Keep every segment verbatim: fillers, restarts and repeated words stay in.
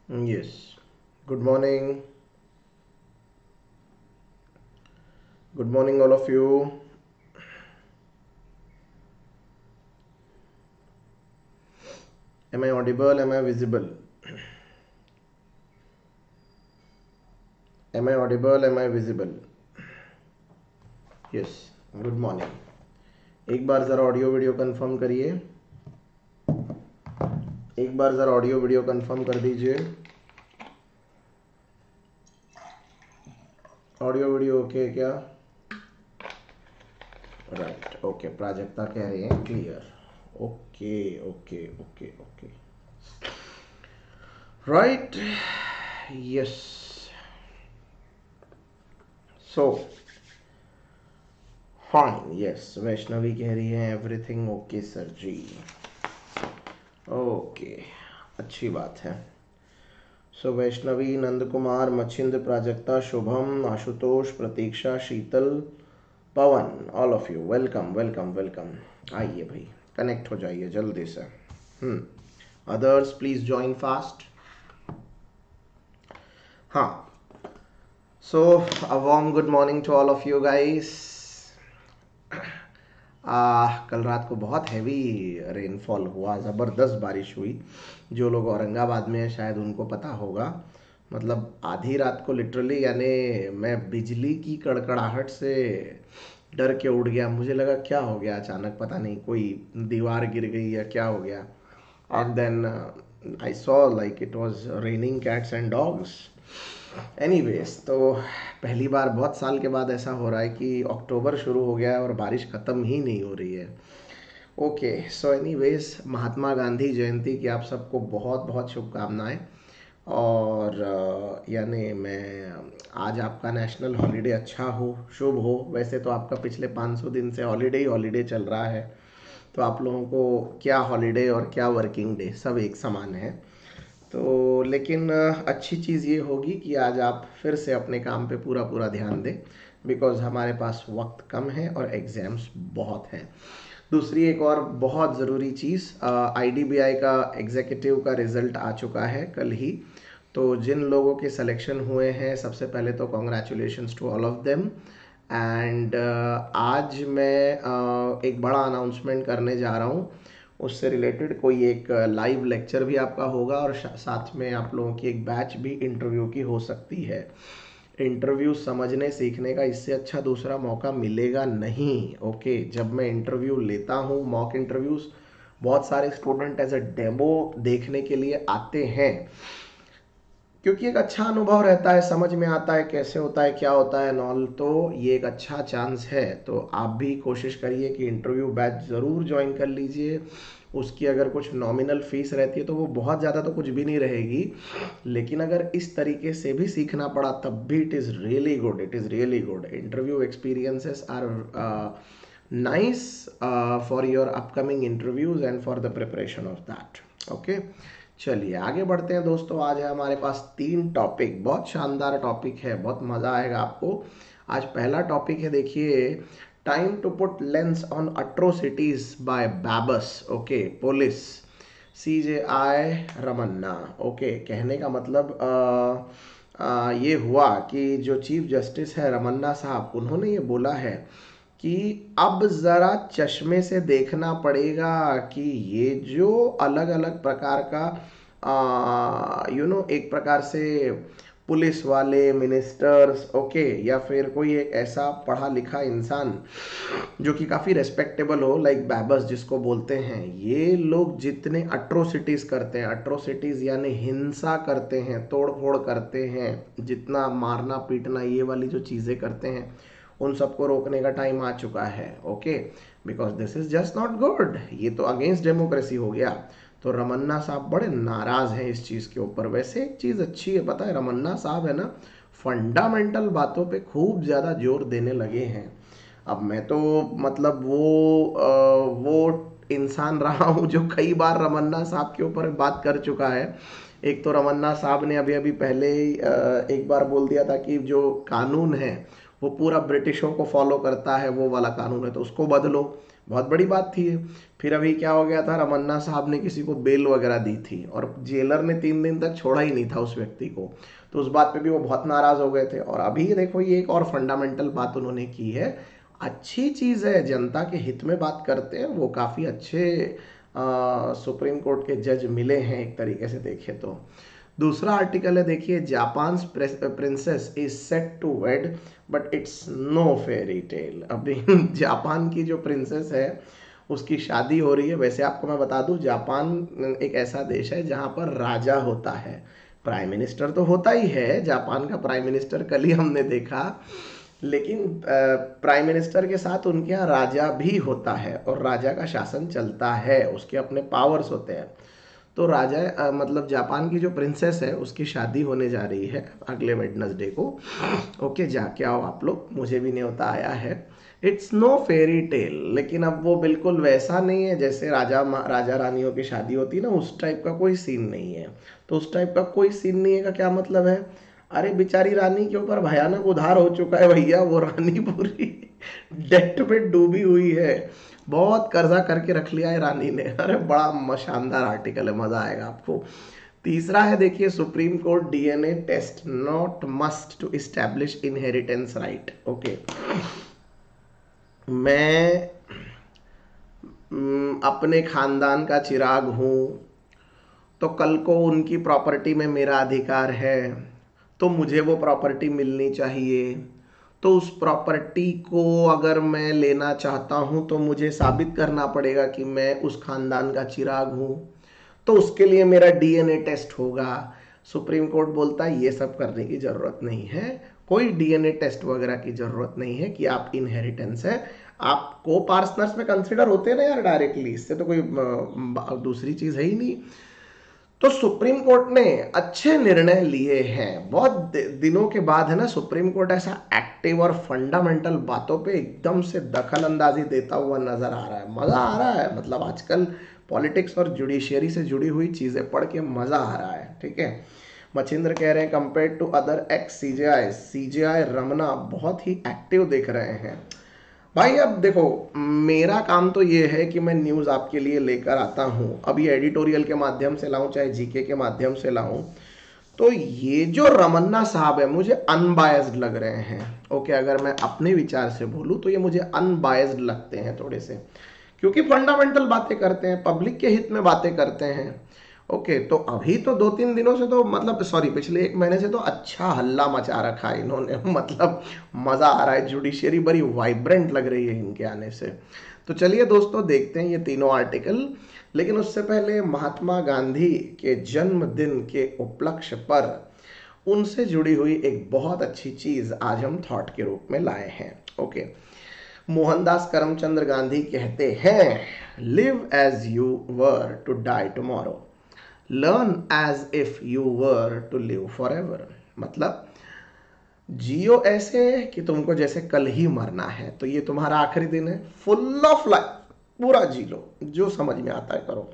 Yes. Good morning. Good morning, all of you. Am I audible? Am I visible? Am I audible? Am I visible? Yes. Good morning. एक बार ज़रा audio video confirm करिए. एक बार ज़रा audio video confirm कर दीजिए. Audio video okay है क्या? Right. Okay. Prajakta कह रही हैं clear. Okay okay okay okay. Right. Yes. So fine. Yes. Vaishnavi कह रही है everything okay sir ji. Okay. अच्छी बात है. So Vaishnavi, Nand Kumar, Machhindra, Prajakta, Shubham, Ashutosh, Pratiksha, Sheetal, Pawan, all of you welcome welcome welcome. आइए भाई, कनेक्ट हो जाइए जल्दी से. Hmm. Others please join fast. हाँ. So uh warm good morning to all of you guys. आ, कल रात को बहुत हैवी रेनफॉल हुआ, ज़बरदस्त बारिश हुई. जो लोग औरंगाबाद में हैं शायद उनको पता होगा. मतलब आधी रात को लिटरली, यानी मैं बिजली की कड़कड़ाहट से डर के उठ गया. मुझे लगा क्या हो गया अचानक, पता नहीं कोई दीवार गिर गई या क्या हो गया. And then I saw like it was raining cats and dogs. Anyways, तो पहली बार बहुत साल के बाद ऐसा हो रहा है कि अक्टूबर शुरू हो गया है और बारिश ख़त्म ही नहीं हो रही है. Okay. So anyways, Mahatma Gandhi Jayanti की आप सबको बहुत बहुत शुभकामनाएं. और अ, यानी मैं आज आपका नेशनल हॉलीडे अच्छा हो, शुभ हो. वैसे तो आपका पिछले पाँच सौ दिन से हॉलीडे ही हॉलीडे चल रहा है, तो आप लोगों को क्या हॉलीडे और क्या वर्किंग डे सब एक समान है. तो लेकिन अ, अच्छी चीज़ ये होगी कि आज आप फिर से अपने काम पे पूरा पूरा ध्यान दें, बिकॉज़ हमारे पास वक्त कम है और एग्ज़ाम्स बहुत हैं. दूसरी एक और बहुत ज़रूरी चीज़, आईडीबीआई का एग्जीक्यूटिव का रिज़ल्ट आ चुका है कल ही. तो जिन लोगों के सिलेक्शन हुए हैं, सबसे पहले तो congratulations to all of them. And आज मैं uh, एक बड़ा अनाउंसमेंट करने जा रहा हूँ. उससे रिलेटेड कोई एक लाइव लेक्चर भी आपका होगा और साथ में आप लोगों की एक बैच भी इंटरव्यू की हो सकती है. इंटरव्यू समझने सीखने का इससे अच्छा दूसरा मौका मिलेगा नहीं. ओके. जब मैं इंटरव्यू लेता हूँ, मॉक इंटरव्यूज़, बहुत सारे स्टूडेंट एज अ डेमो देखने के लिए आते हैं, क्योंकि एक अच्छा अनुभव रहता है, समझ में आता है कैसे होता है, क्या होता है नॉल. तो ये एक अच्छा चांस है. तो आप भी कोशिश करिए कि इंटरव्यू बैच ज़रूर ज्वाइन कर लीजिए. उसकी अगर कुछ नॉमिनल फीस रहती है तो वो बहुत ज़्यादा तो कुछ भी नहीं रहेगी, लेकिन अगर इस तरीके से भी सीखना पड़ा तब भी it is really good. It is really good. Interview experiences are nice for your upcoming interviews and for the preparation of that. Okay. चलिए आगे बढ़ते हैं दोस्तों. आज है हमारे पास तीन टॉपिक, बहुत शानदार टॉपिक है, बहुत मज़ा आएगा आपको. आज पहला टॉपिक है, देखिए, time to put lens on atrocities by babus. Okay. Police C J I Ramana. Okay. कहने का मतलब आ, आ, ये हुआ कि जो चीफ जस्टिस है रमन्ना साहब, उन्होंने ये बोला है कि अब ज़रा चश्मे से देखना पड़ेगा कि ये जो अलग अलग प्रकार का यू नो एक प्रकार से पुलिस वाले, मिनिस्टर्स, ओके, या फिर कोई एक ऐसा पढ़ा लिखा इंसान जो कि काफ़ी रेस्पेक्टेबल हो, लाइक बैबस जिसको बोलते हैं, ये लोग जितने अट्रोसिटीज़ करते हैं, अट्रोसिटीज़ यानी हिंसा करते हैं, तोड़ फोड़ करते हैं, जितना मारना पीटना ये वाली जो चीज़ें करते हैं, उन सबको रोकने का टाइम आ चुका है. Okay. Because this is just not good. ये तो अगेंस्ट डेमोक्रेसी हो गया. तो रमन्ना साहब बड़े नाराज हैं इस चीज़ के ऊपर. वैसे एक चीज़ अच्छी है, पता है, रमन्ना साहब है ना, फंडामेंटल बातों पे खूब ज़्यादा जोर देने लगे हैं. अब मैं तो मतलब वो आ, वो इंसान रहा हूँ जो कई बार रमन्ना साहब के ऊपर बात कर चुका है. एक तो रमन्ना साहब ने अभी अभी पहले ही आ, एक बार बोल दिया था कि जो कानून है वो पूरा ब्रिटिशों को फॉलो करता है, वो वाला कानून है तो उसको बदलो. बहुत बड़ी बात थी ये। फिर अभी क्या हो गया था, रमन्ना साहब ने किसी को बेल वगैरह दी थी और जेलर ने तीन दिन तक छोड़ा ही नहीं था उस व्यक्ति को, तो उस बात पे भी वो बहुत नाराज हो गए थे। और अभी देखो ये एक और फंडामेंटल बात उन्होंने की है, अच्छी चीज़ है, जनता के हित में बात करते हैं, वो काफ़ी अच्छे सुप्रीम कोर्ट के जज मिले हैं एक तरीके से देखें तो। दूसरा आर्टिकल है देखिए, Japan princess is set to wed but it's no fairy tale. अभी जापान की जो प्रिंसेस है उसकी शादी हो रही है। वैसे आपको मैं बता दूं, जापान एक ऐसा देश है जहां पर राजा होता है, प्राइम मिनिस्टर तो होता ही है, जापान का प्राइम मिनिस्टर कल ही हमने देखा, लेकिन प्राइम मिनिस्टर के साथ उनके यहाँ राजा भी होता है और राजा का शासन चलता है, उसके अपने पावर्स होते हैं। तो राजा अ, मतलब जापान की जो प्रिंसेस है उसकी शादी होने जा रही है अगले वेडनेसडे को। ओके, जाके आओ आप लोग, मुझे भी न्योता आया है। इट्स नो फेरी टेल, लेकिन अब वो बिल्कुल वैसा नहीं है जैसे राजा राजा रानियों की शादी होती है ना, उस टाइप का कोई सीन नहीं है। तो उस टाइप का कोई सीन नहीं है का क्या मतलब है? अरे बेचारी रानी के ऊपर भयानक उधार हो चुका है भैया, वो रानी पूरी डेट पे डूबी हुई है, बहुत कर्जा करके रख लिया है रानी ने। अरे बड़ा शानदार आर्टिकल है, मजा आएगा आपको। तीसरा है देखिए, supreme court DNA test not must to establish inheritance right. Okay, मैं हम्म, अपने खानदान का चिराग हूं, तो कल को उनकी प्रॉपर्टी में मेरा अधिकार है, तो मुझे वो प्रॉपर्टी मिलनी चाहिए। तो उस प्रॉपर्टी को अगर मैं लेना चाहता हूं तो मुझे साबित करना पड़ेगा कि मैं उस खानदान का चिराग हूं, तो उसके लिए मेरा डीएनए टेस्ट होगा। सुप्रीम कोर्ट बोलता है ये सब करने की जरूरत नहीं है, कोई डीएनए टेस्ट वगैरह की जरूरत नहीं है कि आप इनहेरिटेंस है, आप को पार्टनर्स में कंसिडर होते हैं ना यार डायरेक्टली, इससे तो कोई दूसरी चीज है ही नहीं। तो सुप्रीम कोर्ट ने अच्छे निर्णय लिए हैं, बहुत दिनों के बाद है ना सुप्रीम कोर्ट ऐसा एक्टिव और फंडामेंटल बातों पे एकदम से दखल अंदाजी देता हुआ नजर आ रहा है, मजा आ रहा है। मतलब आजकल पॉलिटिक्स और जुडिशियरी से जुड़ी हुई चीजें पढ़ के मजा आ रहा है, ठीक है। मचिंद्र कह रहे हैं compare to other ex CJI, CJI Ramana बहुत ही एक्टिव दिख रहे हैं। भाई अब देखो, मेरा काम तो ये है कि मैं न्यूज़ आपके लिए लेकर आता हूँ, अब ये एडिटोरियल के माध्यम से लाऊं चाहे जीके के माध्यम से लाऊं, तो ये जो रमन्ना साहब है मुझे अनबायस्ड लग रहे हैं। ओके, अगर मैं अपने विचार से बोलूं तो ये मुझे अनबायस्ड लगते हैं थोड़े से, क्योंकि फंडामेंटल बातें करते हैं, पब्लिक के हित में बातें करते हैं। ओके, तो अभी तो दो तीन दिनों से तो मतलब सॉरी पिछले एक महीने से तो अच्छा हल्ला मचा रखा है इन्होंने मतलब मजा आ रहा है, जुडिशियरी बड़ी वाइब्रेंट लग रही है इनके आने से। तो चलिए दोस्तों, देखते हैं ये तीनों आर्टिकल, लेकिन उससे पहले महात्मा गांधी के जन्मदिन के उपलक्ष्य पर उनसे जुड़ी हुई एक बहुत अच्छी चीज आज हम थॉट के रूप में लाए हैं। ओके, मोहनदास करमचंद गांधी कहते हैं, live as you were to die tomorrow, learn as if you were to live forever. मतलब जियो ऐसे कि तुमको जैसे कल ही मरना है, तो ये तुम्हारा आखिरी दिन है, फुल ऑफ लाइफ, पूरा जी लो, जो समझ में आता है करो।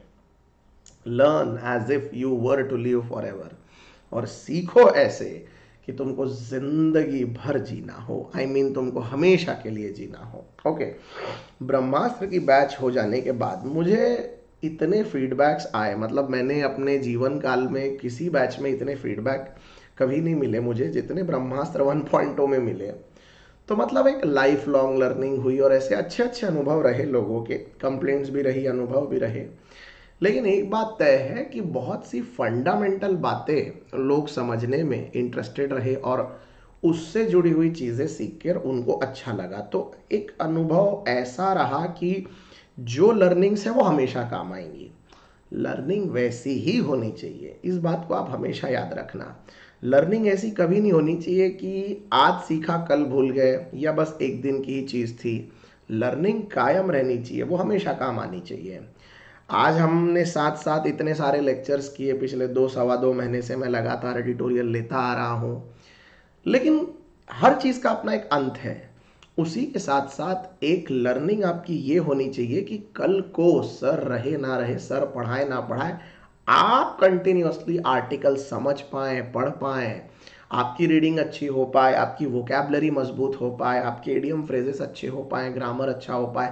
Learn as if you were to live forever, और सीखो ऐसे कि तुमको जिंदगी भर जीना हो, आई I मीन mean, तुमको हमेशा के लिए जीना हो। ओके, ब्रह्मास्त्र की बैच हो जाने के बाद मुझे इतने फीडबैक्स आए, मतलब मैंने अपने जीवन काल में किसी बैच में इतने फीडबैक कभी नहीं मिले मुझे जितने ब्रह्मास्त्र वन पॉइंट ओ में मिले। तो मतलब एक लाइफ लॉन्ग लर्निंग हुई और ऐसे अच्छे अच्छे अनुभव रहे, लोगों के कंप्लेंट्स भी रही, अनुभव भी रहे। लेकिन एक बात तय है कि बहुत सी फंडामेंटल बातें लोग समझने में इंटरेस्टेड रहे और उससे जुड़ी हुई चीज़ें सीख कर उनको अच्छा लगा। तो एक अनुभव ऐसा रहा कि जो लर्निंग्स है वो हमेशा काम आएंगी, लर्निंग वैसी ही होनी चाहिए, इस बात को आप हमेशा याद रखना। लर्निंग ऐसी कभी नहीं होनी चाहिए कि आज सीखा कल भूल गए या बस एक दिन की ही चीज़ थी। लर्निंग कायम रहनी चाहिए, वो हमेशा काम आनी चाहिए। आज हमने साथ साथ इतने सारे लेक्चर्स किए, पिछले दो सवा दो महीने से मैं लगातार एडिटोरियल लेता आ रहा हूँ, लेकिन हर चीज़ का अपना एक अंत है। उसी के साथ साथ एक लर्निंग आपकी ये होनी चाहिए कि कल को सर रहे ना रहे, सर पढ़ाए ना पढ़ाए, आप कंटिन्यूअसली आर्टिकल समझ पाए, पढ़ पाए, आपकी रीडिंग अच्छी हो पाए, आपकी वोकैबलरी मजबूत हो पाए, आपके इडियम फ्रेजेस अच्छे हो पाए, ग्रामर अच्छा हो पाए,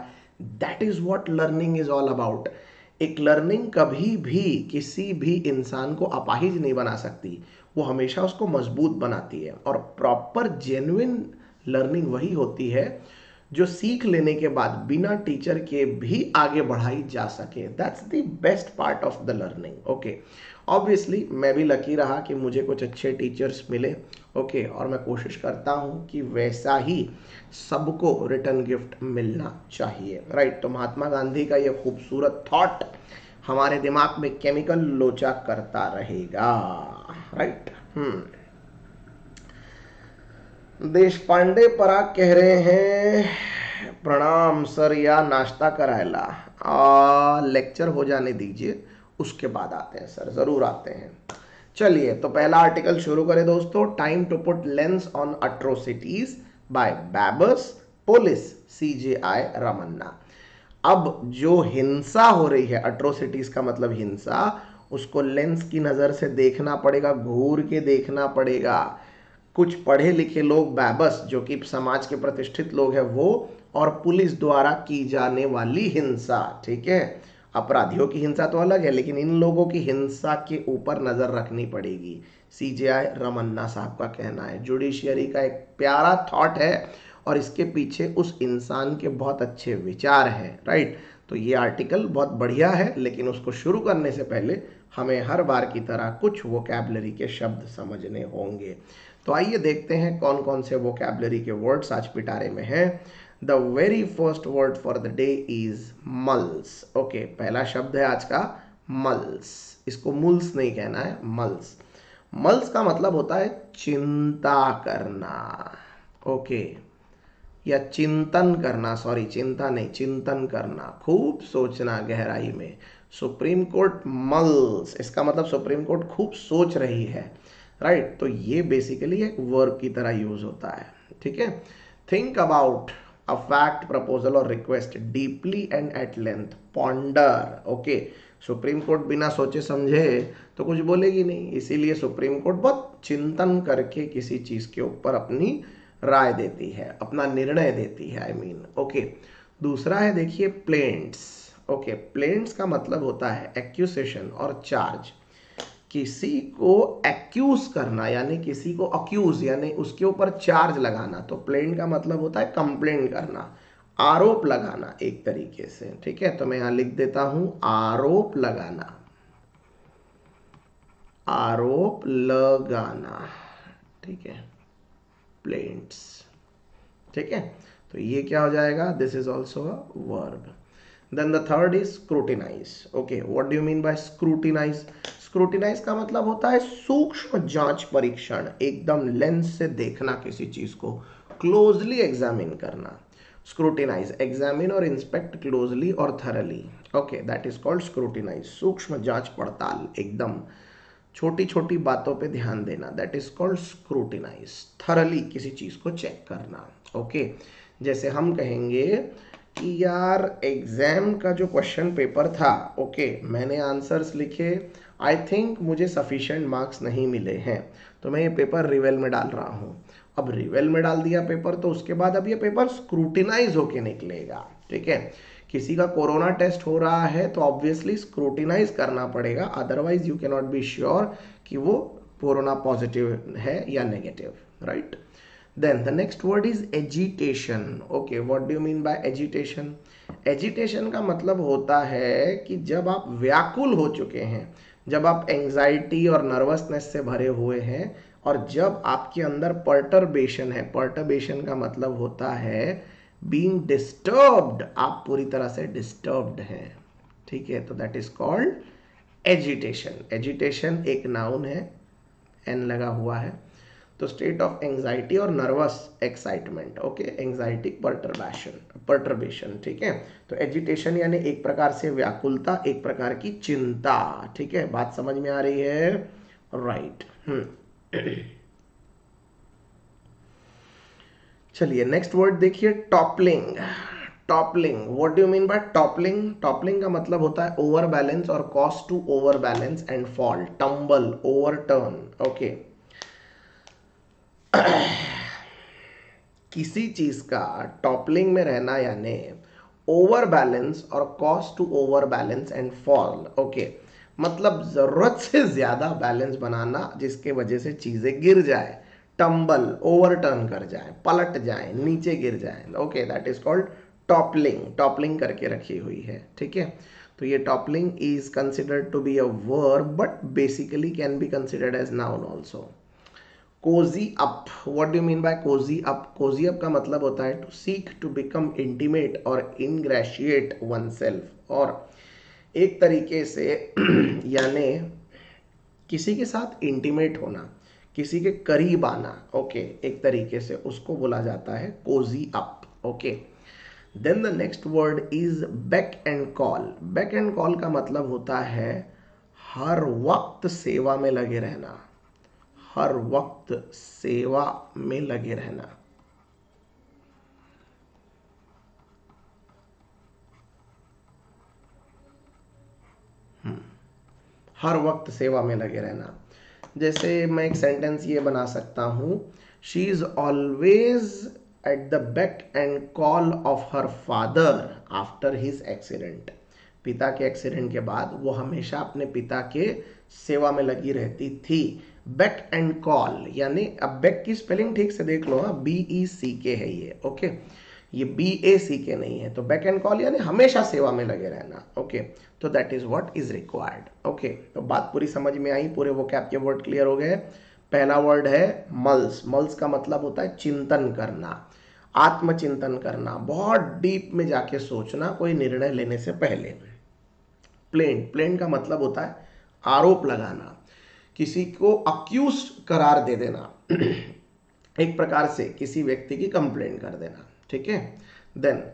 that is what learning is all about. एक लर्निंग कभी भी किसी भी इंसान को अपाहिज नहीं बना सकती, वो हमेशा उसको मजबूत बनाती है। और प्रॉपर जेन्युइन लर्निंग वही होती है जो सीख लेने के बाद बिना टीचर के भी आगे बढ़ाई जा सके। That's the best part of the learning. Okay, obviously मैं भी लकी रहा कि मुझे कुछ अच्छे टीचर्स मिले। ओके okay, और मैं कोशिश करता हूँ कि वैसा ही सबको रिटर्न गिफ्ट मिलना चाहिए। राइट, तो महात्मा गांधी का ये खूबसूरत थॉट हमारे दिमाग में केमिकल लोचा करता रहेगा। राइट। हम्म देश पांडे पराग कह रहे हैं प्रणाम सर, या नाश्ता करायला, आ, लेक्चर हो जाने दीजिए उसके बाद आते हैं सर, जरूर आते हैं। चलिए तो पहला आर्टिकल शुरू करें दोस्तों। Time to put lens on atrocities by babus, police, CJI Ramana. अब जो हिंसा हो रही है, अट्रोसिटीज का मतलब हिंसा, उसको लेंस की नजर से देखना पड़ेगा, घूर के देखना पड़ेगा। कुछ पढ़े लिखे लोग बैबस, जो कि समाज के प्रतिष्ठित लोग हैं, वो, और पुलिस द्वारा की जाने वाली हिंसा। ठीक है, अपराधियों की हिंसा तो अलग है, लेकिन इन लोगों की हिंसा के ऊपर नजर रखनी पड़ेगी। सीजेआई रमन्ना साहब का कहना है। जुडिशियरी का एक प्यारा थॉट है और इसके पीछे उस इंसान के बहुत अच्छे विचार हैं। राइट, तो ये आर्टिकल बहुत बढ़िया है, लेकिन उसको शुरू करने से पहले हमें हर बार की तरह कुछ वोकैबलरी के शब्द समझने होंगे। तो आइए देखते हैं कौन कौन से वोकैबलरी के वर्ड्स आज पिटारे में हैं। The very first word for the day is mulls. Okay, पहला शब्द है आज का मल्स। इसको मुल्स नहीं कहना है, मल्स। मल्स का मतलब होता है चिंता करना। ओके, या चिंतन करना, सॉरी चिंता नहीं, चिंतन करना, खूब सोचना गहराई में। सुप्रीम कोर्ट मल्स, इसका मतलब सुप्रीम कोर्ट खूब सोच रही है। Right right? तो ये बेसिकली एक वर्ब की तरह यूज होता है। ठीक है, think about a fact, proposal और request deeply and at length, ponder. Okay, supreme court बिना सोचे समझे तो कुछ बोलेगी नहीं, इसीलिए सुप्रीम कोर्ट बहुत चिंतन करके किसी चीज के ऊपर अपनी राय देती है, अपना निर्णय देती है। I mean okay. दूसरा है देखिए प्लेंट्स। ओके, प्लेंट्स का मतलब होता है एक्यूसेशन और चार्ज। किसी को एक्यूज करना, यानी किसी को अक्यूज, यानी उसके ऊपर चार्ज लगाना। तो प्लेंट का मतलब होता है कंप्लेंट करना, आरोप लगाना एक तरीके से। ठीक है, तो मैं यहां लिख देता हूं आरोप लगाना, आरोप लगाना। ठीक है, प्लेंट्स। ठीक है, तो ये क्या हो जाएगा, this is also a verb. Then the third is scrutinise. Okay, what do you mean by scrutinise? Scrutinise का मतलब होता है सूक्ष्म जांच परीक्षण, एकदम लेंस से देखना किसी चीज को, क्लोजली एग्जामिन करना। स्क्रूटिनाइज, एग्जामिन और इंस्पेक्ट क्लोजली और thoroughly. Okay, that is called scrutinise. सूक्ष्म जांच पड़ताल, एकदम छोटी छोटी बातों पे ध्यान देना, that is called scrutinise. Thoroughly किसी चीज को चेक करना। ओके, जैसे हम कहेंगे कि यार एग्जाम का जो क्वेश्चन पेपर था, ओके okay, मैंने आंसर्स लिखे, आई थिंक मुझे सफिशिएंट मार्क्स नहीं मिले हैं, तो मैं ये पेपर रिवेल में डाल रहा हूँ। अब रिवेल में डाल दिया पेपर, तो उसके बाद अब ये पेपर स्क्रूटिनाइज होके निकलेगा। ठीक है, किसी का कोरोना टेस्ट हो रहा है तो ऑब्वियसली स्क्रूटिनाइज करना पड़ेगा, otherwise you can not be sure कि वो कोरोना पॉजिटिव है या negative. Right, then the next word is agitation. okay, what do you mean by agitation? agitation का मतलब होता है कि जब आप व्याकुल हो चुके हैं, जब आप एंजाइटी और नर्वसनेस से भरे हुए हैं, और जब आपके अंदर पर्टर्बेशन है। पर्टर्बेशन का मतलब होता है बीइंग डिस्टर्ब्ड, आप पूरी तरह से डिस्टर्ब्ड हैं। ठीक है, तो that is called agitation. Agitation एक नाउन है, एन लगा हुआ है। तो स्टेट ऑफ एंजाइटी और nervous excitement. Okay, anxiety perturbation, perturbation. ठीक है, तो एजिटेशन यानी एक प्रकार से व्याकुलता, एक प्रकार की चिंता। ठीक है, बात समझ में आ रही है? राइट। हम्म चलिए नेक्स्ट वर्ड देखिए, toppling. Toppling, what do you mean by toppling? Toppling का मतलब होता है ओवर बैलेंस और cause to over balance and fall, tumble, overturn. Okay, किसी चीज का टॉपलिंग में रहना यानी ओवर बैलेंस और cause to over balance and fall. Okay, मतलब जरूरत से ज्यादा बैलेंस बनाना जिसके वजह से चीजें गिर जाए, टम्बल, ओवरटर्न कर जाए, पलट जाए, नीचे गिर जाए। Okay, that is called toppling. Toppling करके रखी हुई है, ठीक है। तो ये toppling is considered to be a verb but basically can be considered as noun also. Cosy up, what do you mean by cosy up? Cosy up का मतलब होता है to seek to become intimate और ingratiate one self, और एक तरीके से यानी किसी के साथ इंटीमेट होना, किसी के करीब आना। ओके, एक तरीके से उसको बोला जाता है cosy up. Okay, then the next word is back and call. Back and call का मतलब होता है हर वक्त सेवा में लगे रहना, हर वक्त सेवा में लगे रहना। हर वक्त सेवा में लगे रहना। जैसे मैं एक सेंटेंस ये बना सकता हूँ, she is always at the back and call of her father after his accident. पिता के एक्सीडेंट के बाद वो हमेशा अपने पिता के सेवा में लगी रहती थी। बैक एंड कॉल यानी, अब बैक की स्पेलिंग ठीक से देख लो, बी ई सी के है ये। ओके, ये बी ए सी के नहीं है। तो बैक एंड कॉल यानी हमेशा सेवा में लगे रहना। ओके, तो that is what is required. Okay, तो बात पूरी समझ में आई, पूरे वो कैप के वर्ड क्लियर हो गए। पहला वर्ड है मल्स। मल्स का मतलब होता है चिंतन करना, आत्मचिंतन करना, बहुत डीप में जाके सोचना कोई निर्णय लेने से पहले। प्लेन, प्लेन का मतलब होता है आरोप लगाना, किसी को अक्यूज करार दे देना एक प्रकार से किसी व्यक्ति की कंप्लेंट कर देना, ठीक है। Then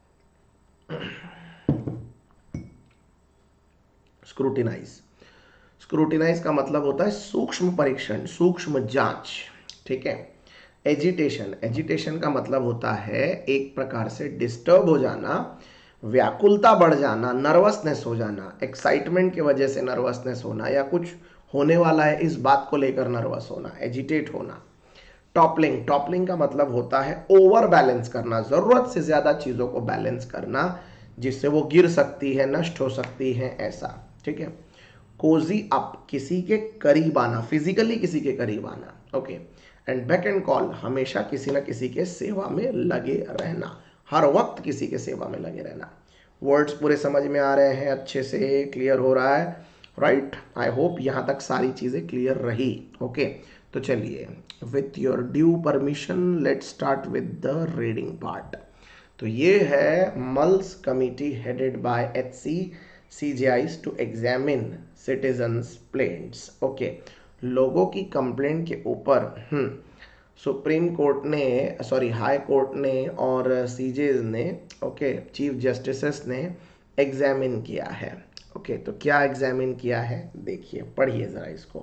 scrutinise. स्क्रूटिनाइज का मतलब होता है सूक्ष्म परीक्षण, सूक्ष्म जांच, ठीक है। एजिटेशन, एजिटेशन का मतलब होता है एक प्रकार से डिस्टर्ब हो जाना, व्याकुलता बढ़ जाना, नर्वसनेस हो जाना, एक्साइटमेंट की वजह से नर्वसनेस होना, या कुछ होने वाला है इस बात को लेकर नर्वस होना, एजिटेट होना। टॉपलिंग, टॉपलिंग का मतलब होता है ओवर बैलेंस करना, जरूरत से ज्यादा चीजों को बैलेंस करना जिससे वो गिर सकती है, नष्ट हो सकती है, ऐसा, ठीक है। कोजी अप, किसी के करीब आना, फिजिकली किसी के करीब आना। Okay, and back and call, हमेशा किसी ना किसी के सेवा में लगे रहना, हर वक्त किसी के सेवा में लगे रहना। वर्ड्स पूरे समझ में आ रहे हैं, अच्छे से क्लियर हो रहा है, राइट? आई होप यहाँ तक सारी चीज़ें क्लियर रही। ओके, तो चलिए, with your due permission let start with the reading part. तो ये है mulls committee headed by H C C J Is to examine citizens plaints. Okay, लोगों की कंप्लेंट के ऊपर हम्म सुप्रीम कोर्ट ने, सॉरी हाई कोर्ट ने और सीजेज ने, ओके, चीफ जस्टिसेस ने एग्जामिन किया है। ओके, तो क्या एग्जामिन किया है देखिए, पढ़िए ज़रा इसको।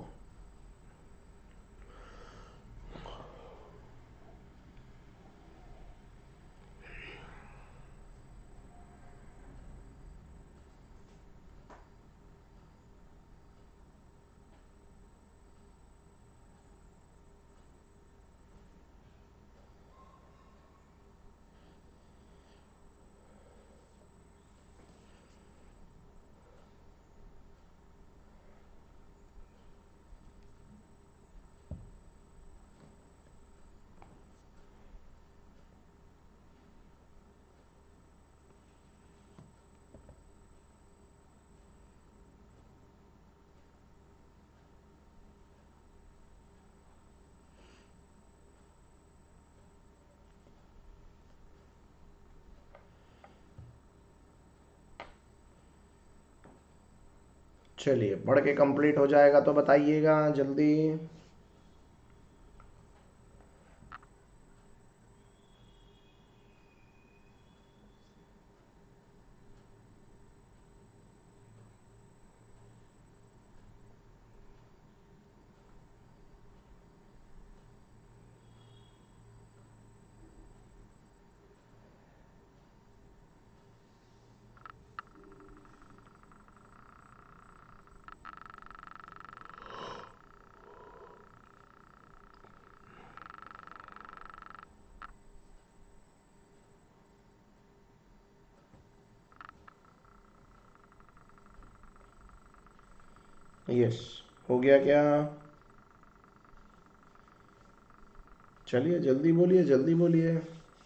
चलिए, पढ़ के कंप्लीट हो जाएगा तो बताइएगा जल्दी। यस, हो गया क्या? चलिए जल्दी बोलिए, जल्दी बोलिए।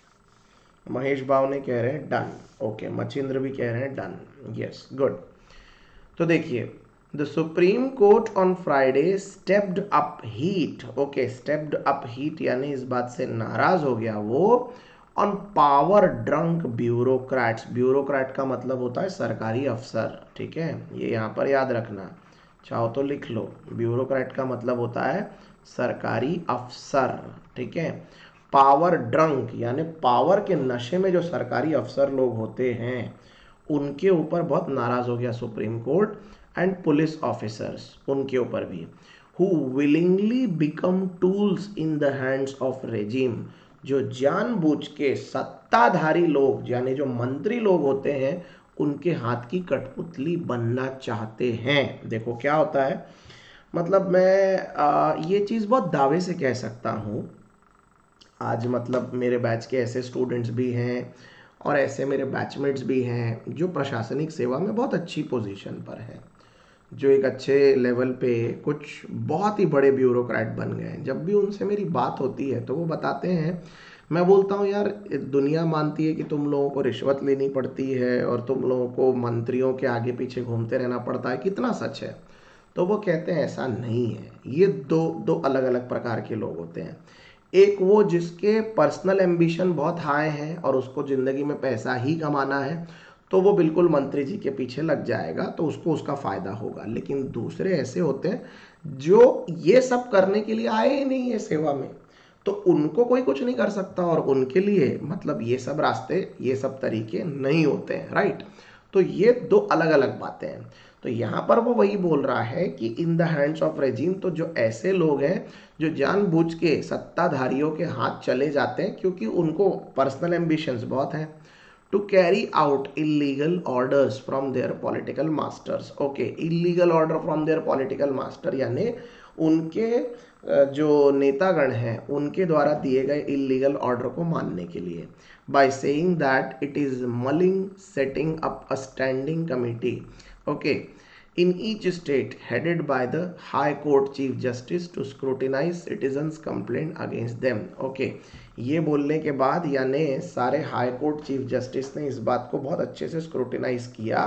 महेश भाव ने कह रहे हैं डन। ओके, मचिंद्र भी कह रहे हैं डन। Yes, good. तो देखिए, the supreme court on Friday stepped up heat. Okay, stepped up heat यानी इस बात से नाराज हो गया वो on power drunk bureaucrats. Bureaucrat का मतलब होता है सरकारी अफसर, ठीक है, ये यहाँ पर याद रखना, चाहो तो लिख लो। ब्यूरोक्रेट का मतलब होता है सरकारी अफसर, ठीक है। पावर ड्रंक यानी पावर के नशे में जो सरकारी अफसर लोग होते हैं उनके ऊपर बहुत नाराज हो गया supreme court, and police officers उनके ऊपर भी, who willingly become tools in the hands of regime, जो जानबूझ के सत्ताधारी लोग यानी जो मंत्री लोग होते हैं उनके हाथ की कठपुतली बनना चाहते हैं। देखो क्या होता है, मतलब मैं आ, ये चीज़ बहुत दावे से कह सकता हूँ। आज मतलब मेरे बैच के ऐसे स्टूडेंट्स भी हैं और ऐसे मेरे बैचमेट्स भी हैं जो प्रशासनिक सेवा में बहुत अच्छी पोजीशन पर हैं, जो एक अच्छे लेवल पे कुछ बहुत ही बड़े ब्यूरोक्रेट बन गए हैं। जब भी उनसे मेरी बात होती है तो वो बताते हैं, मैं बोलता हूँ यार दुनिया मानती है कि तुम लोगों को रिश्वत लेनी पड़ती है और तुम लोगों को मंत्रियों के आगे पीछे घूमते रहना पड़ता है, कितना सच है? तो वो कहते हैं ऐसा नहीं है, ये दो दो अलग अलग प्रकार के लोग होते हैं। एक वो जिसके पर्सनल एम्बिशन बहुत हाई है और उसको ज़िंदगी में पैसा ही कमाना है, तो वो बिल्कुल मंत्री जी के पीछे लग जाएगा, तो उसको उसका फ़ायदा होगा। लेकिन दूसरे ऐसे होते हैं जो ये सब करने के लिए आए ही नहीं है सेवा में, तो उनको कोई कुछ नहीं कर सकता और उनके लिए मतलब ये सब रास्ते, ये सब तरीके नहीं होते हैं, राइट। तो ये दो अलग अलग बातें हैं। तो यहाँ पर वो वही बोल रहा है कि in the hands of regime, तो जो ऐसे लोग हैं जो जानबूझ के सत्ताधारियों के हाथ चले जाते हैं क्योंकि उनको पर्सनल एम्बिशंस बहुत हैं, to carry out illegal orders from their political masters. Okay, illegal order from their political master यानी उनके जो नेतागण हैं उनके द्वारा दिए गए इलीगल ऑर्डर को मानने के लिए, by saying that it is mulling setting up a standing committee, okay, in each state headed by the high court chief justice to scrutinize citizens complaint against them। Okay, ये बोलने के बाद यानी सारे हाई कोर्ट चीफ जस्टिस ने इस बात को बहुत अच्छे से स्क्रूटिनाइज किया,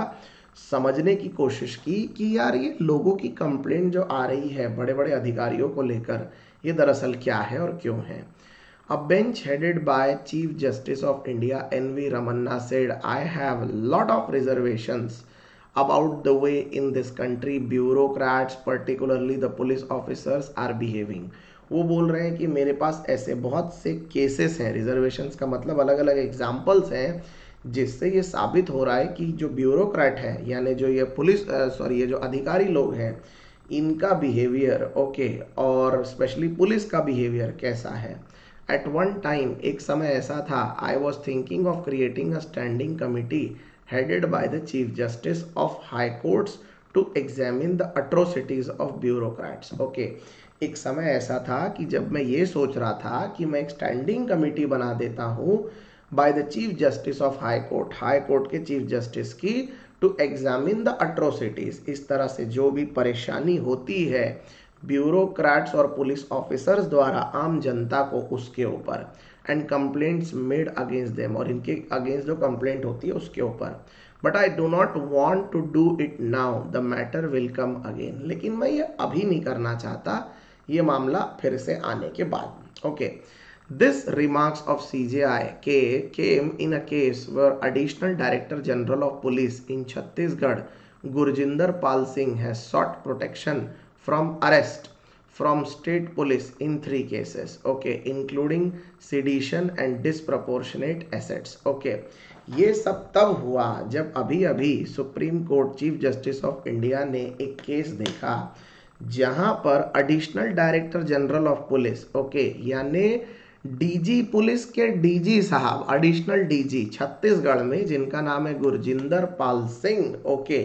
समझने की कोशिश की कि यार ये लोगों की कंप्लेंट जो आ रही है बड़े बड़े अधिकारियों को लेकर, ये दरअसल क्या है और क्यों है। A bench headed by Chief Justice of India N V Ramanna said, I have a lot of reservations about the way in this country bureaucrats, particularly the police officers, are behaving। वो बोल रहे हैं कि मेरे पास ऐसे बहुत से cases हैं, रिजर्वेशंस का मतलब अलग अलग एग्जाम्पल्स हैं जिससे ये साबित हो रहा है कि जो ब्यूरोक्रेट है यानी जो ये पुलिस सॉरी ये जो अधिकारी लोग हैं इनका बिहेवियर, ओके, और स्पेशली पुलिस का बिहेवियर कैसा है। एट वन टाइम, एक समय ऐसा था, I was thinking of creating a standing committee headed by the Chief Justice of High Courts to examine the atrocities of bureaucrats। okay, एक समय ऐसा था कि जब मैं ये सोच रहा था कि मैं एक स्टैंडिंग कमिटी बना देता हूँ by the Chief Justice of High Court, high court के चीफ जस्टिस की, to examine the atrocities, इस तरह से जो भी परेशानी होती है ब्यूरोक्रेट्स और पुलिस ऑफिसर्स द्वारा आम जनता को उसके ऊपर, and complaints made against them, और इनके अगेंस्ट जो कंप्लेंट होती है उसके ऊपर। But I do not want to do it now, the matter will come again, लेकिन मैं ये अभी नहीं करना चाहता, ये मामला फिर से आने के बाद। Okay, this remarks of C J I के came in a case where additional director general of police in Chhattisgarh Gurjinder Pal Singh has sought protection from arrest from state police in three cases, okay, including sedition and disproportionate assets। okay, ये सब तब हुआ जब अभी अभी supreme court chief justice of India ने एक case देखा जहां पर additional director general of police, okay, यानी डीजी पुलिस के डीजी साहब, एडिशनल डीजी छत्तीसगढ़ में जिनका नाम है गुरजिंदर पाल सिंह, ओके,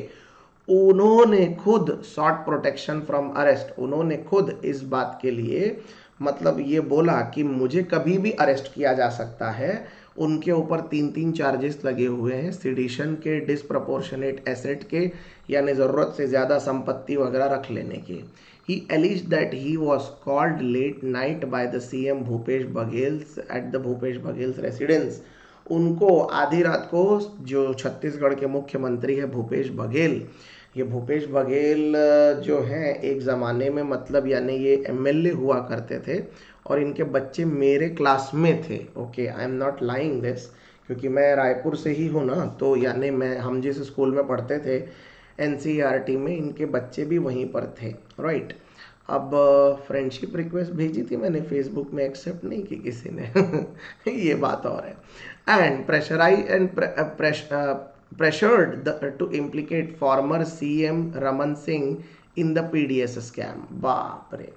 उन्होंने खुद सॉट प्रोटेक्शन फ्रॉम अरेस्ट, उन्होंने खुद इस बात के लिए मतलब ये बोला कि मुझे कभी भी अरेस्ट किया जा सकता है उनके ऊपर तीन तीन चार्जेस लगे हुए हैं, सिडिशन के, डिसप्रपोर्शनेट एसेट के, यानी ज़रूरत से ज़्यादा संपत्ति वगैरह रख लेने के। He alleged that he was called late night by the C M Bhupesh Baghel at the Bhupesh Baghel residence। उनको आधी रात को जो छत्तीसगढ़ के मुख्यमंत्री है भूपेश बघेल, ये भूपेश बघेल जो हैं एक ज़माने में मतलब यानी ये एम एल ए हुआ करते थे और इनके बच्चे मेरे क्लास में थे। Okay, I am not lying this, क्योंकि मैं रायपुर से ही हूँ ना, तो यानी मैं हम जिस स्कूल में पढ़ते थे N C E R T में, इनके बच्चे भी वहीं पर थे, राइट। अब फ्रेंडशिप रिक्वेस्ट भेजी थी मैंने फेसबुक में, एक्सेप्ट नहीं की किसी ने ये बात और है। And pressurise and pressured the, to implicate former C M Raman Singh in the P D S scam। बाप रे,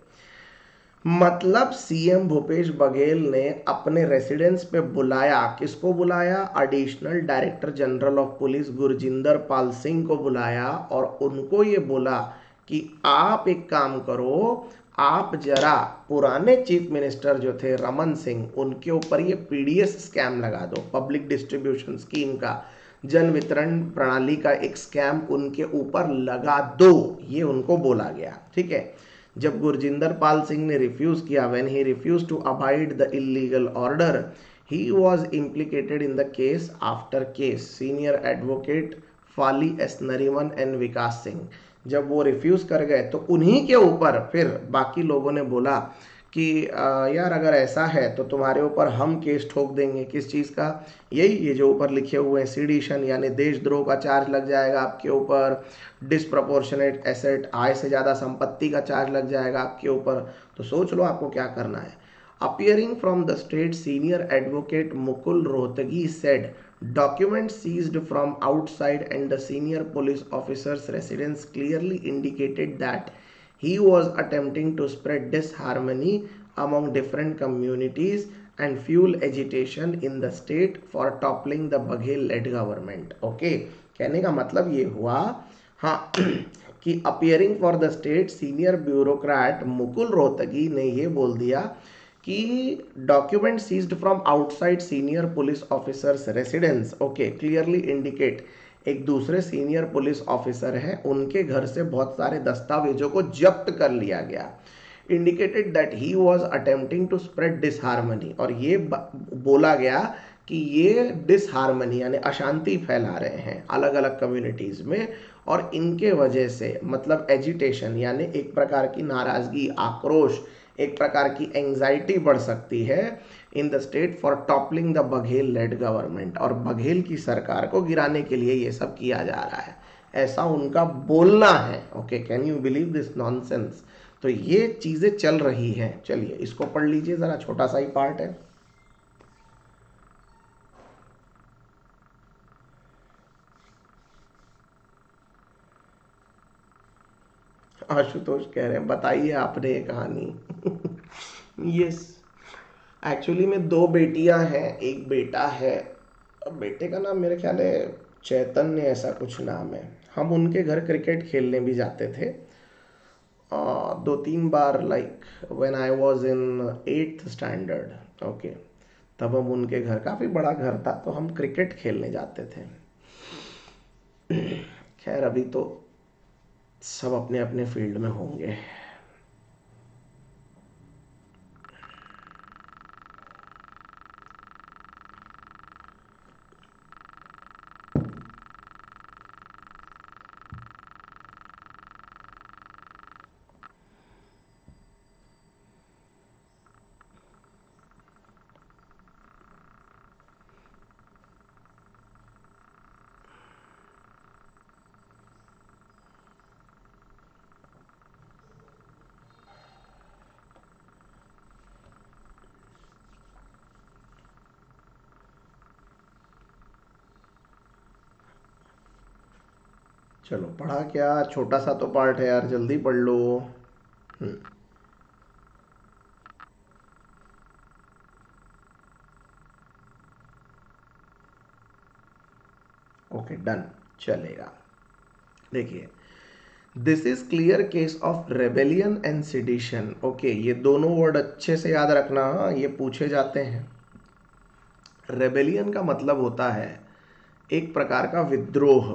मतलब सीएम भूपेश बघेल ने अपने रेसिडेंस पे बुलाया, किसको बुलाया? Additional director general of police Gurjinder Pal Singh को बुलाया और उनको ये बोला कि आप एक काम करो, आप जरा पुराने चीफ मिनिस्टर जो थे रमन सिंह, उनके ऊपर ये पीडीएस स्कैम लगा दो, पब्लिक डिस्ट्रीब्यूशन स्कीम का, जन वितरण प्रणाली का एक स्कैम उनके ऊपर लगा दो, ये उनको बोला गया। ठीक है, जब गुरजिंदर पाल सिंह ने रिफ्यूज किया, when he refuse to abide the illegal order, he was implicated in the case after case, senior advocate Fali S Nariman and Vikas Singh. जब वो रिफ्यूज कर गए तो उन्हीं के ऊपर फिर बाकी लोगों ने बोला कि यार अगर ऐसा है तो तुम्हारे ऊपर हम केस ठोक देंगे। किस चीज़ का? यही ये जो ऊपर लिखे हुए हैं, सीडिशन यानी देशद्रोह का चार्ज लग जाएगा आपके ऊपर, डिसप्रपोर्शनेट एसेट, आय से ज़्यादा संपत्ति का चार्ज लग जाएगा आपके ऊपर। तो सोच लो आपको क्या करना है। Appearing from the state, senior advocate Mukul Rohatgi said documents seized from outside and the senior police officer's residence clearly indicated that he was attempting to spread disharmony among different communities and fuel agitation in the state for toppling the Baghel-led government। okay, कहने का मतलब ये हुआ हाँ कि appearing for the state senior bureaucrat Mukul Rohatgi ने ये बोल दिया कि document seized from outside senior police officers residence, okay, clearly indicate, एक दूसरे सीनियर पुलिस ऑफिसर हैं, उनके घर से बहुत सारे दस्तावेजों को जब्त कर लिया गया। Indicated that he was attempting to spread disharmony, और ये बोला गया कि ये डिसहार्मनी यानी अशांति फैला रहे हैं अलग अलग कम्युनिटीज में, और इनके वजह से मतलब एजिटेशन यानी एक प्रकार की नाराजगी, आक्रोश, एक प्रकार की एंजाइटी बढ़ सकती है in the state for toppling the Baghel led government, और बघेल की सरकार को गिराने के लिए ये सब किया जा रहा है, ऐसा उनका बोलना है। Okay, can you believe this nonsense? तो ये चीजें चल रही हैं। चलिए इसको पढ़ लीजिए जरा, छोटा सा ही पार्ट है। आशुतोष कह रहे हैं बताइए आपने ये कहानी। यस, एक्चुअली में दो बेटियां हैं, एक बेटा है। बेटे का नाम मेरे ख्याल है चैतन्य, ऐसा कुछ नाम है। हम उनके घर क्रिकेट खेलने भी जाते थे आ, दो तीन बार, like when I was in eighth standard. Okay, तब हम उनके घर, काफ़ी बड़ा घर था, तो हम क्रिकेट खेलने जाते थे। खैर अभी तो सब अपने अपने फील्ड में होंगे। चलो पढ़ा क्या? छोटा सा तो पार्ट है यार, जल्दी पढ़ लो। हम्म, ओके डन, चलेगा। देखिए, this is clear case of rebellion and sedition. Okay, ये दोनों वर्ड अच्छे से याद रखना, हाँ ये पूछे जाते हैं। रेबेलियन का मतलब होता है एक प्रकार का विद्रोह,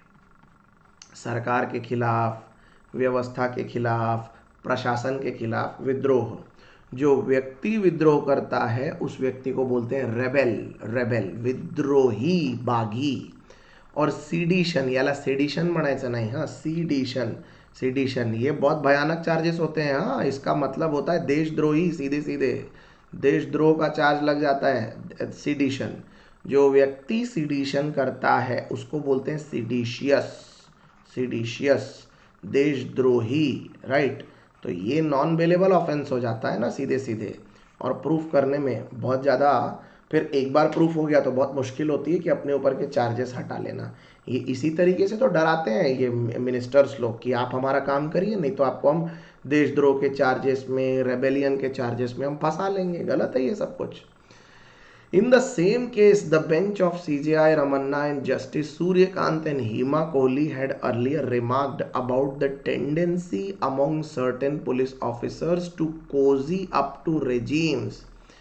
सरकार के खिलाफ, व्यवस्था के खिलाफ, प्रशासन के खिलाफ विद्रोह। जो व्यक्ति विद्रोह करता है उस व्यक्ति को बोलते हैं रेबेल, रेबेल विद्रोही, बागी। और सीडिशन, याला सेडिशन म्हणायचं नहीं, हाँ सीडिशन, सीडिशन ये बहुत भयानक चार्जेस होते हैं। हाँ, इसका मतलब होता है देशद्रोही, सीधे सीधे देशद्रोह का चार्ज लग जाता है सीडिशन। जो व्यक्ति सीडिशन करता है उसको बोलते हैं सीडिशियस, सीडिशियस देशद्रोही, राइट। तो ये नॉन बेलेबल ऑफेंस हो जाता है ना सीधे सीधे, और प्रूफ करने में बहुत ज़्यादा, फिर एक बार प्रूफ हो गया तो बहुत मुश्किल होती है कि अपने ऊपर के चार्जेस हटा लेना। ये इसी तरीके से तो डराते हैं ये मिनिस्टर्स लोग कि आप हमारा काम करिए, नहीं तो आपको हम देशद्रोह के चार्जेस में, रेबेलियन के चार्जेस में हम फंसा लेंगे। गलत है ये सब कुछ। In the same case, the bench of C J I Ramanna and Justice Suryakant and Hema Kohli had earlier remarked about the tendency among certain police officers to cozy up to regimes.